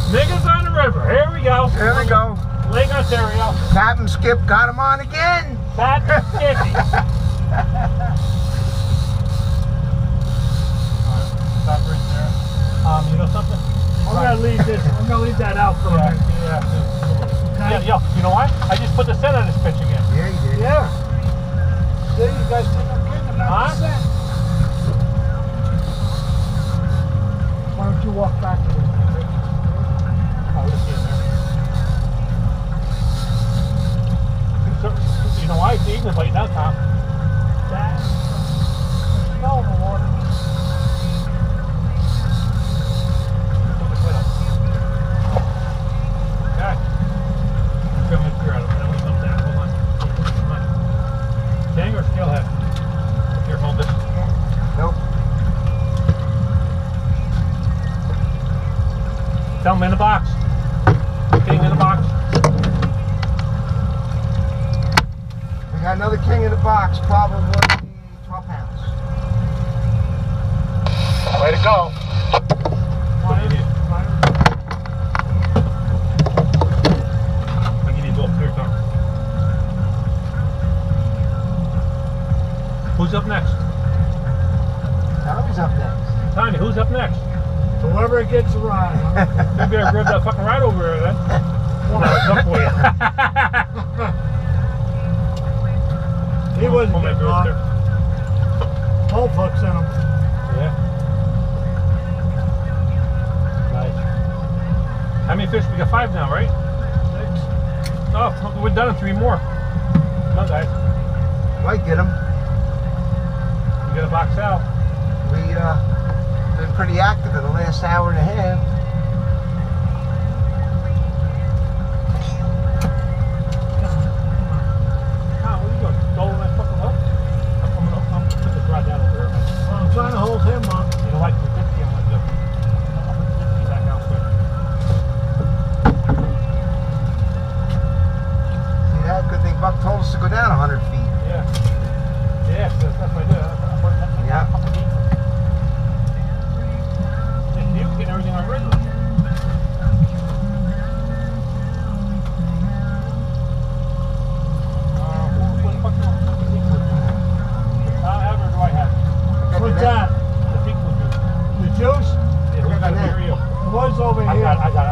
Niggas on the river. Here we go. Here we go. Lake Ontario. Captain Skip got him on again. Captain Skippy. Stop right there. You know something? I'm gonna leave this. I'm gonna leave that out for a minute. Yeah, you know what? I just put the set on this pitch again. Yeah, you did. Yeah. See, you guys think I'm kidding about the set. Why don't you walk back to this? Oh, we'll see in there. You know why? It's evening late now, Tom. Dad, snow in the water. Okay. I'm trying to figure out when we come down. Hold on. Come on. Dang or steelhead? Here, hold this. Nope. Tell them in the box. King in the box. We got another king in the box, probably 12 pounds. Way to go. I'll give you both. Here, Tom. Who's up next? Tommy's up next. Tommy, who's up next? Whoever gets a ride. You better grab that fucking ride over there then. Well, it's up for you. He wasn't Hold my getting girl on. there. Pole hooks in him. Yeah. Nice. How many fish? We got 5 now, right? 6. Oh, we're done in 3 more. Come on, guys. Might get him. We got a box out. We been pretty active in the last hour and a half. Tom, what are you doing? Doling that fucking hook? I'm gonna put this rod down over here, man. Well, I'm trying to hold him up. You don't like the 50, I'm gonna do. I'll put the 50 back out quick. See that? Good thing Buck told us to go down 100 feet. Yeah. Yeah, that's what I did. I put it up Yeah. a couple deep. You getting everything on regular. What the fuck do you want? I have or do I have? What's that? The sequel juice. The juice? Yeah, who's got it? Here you. It was over I here. got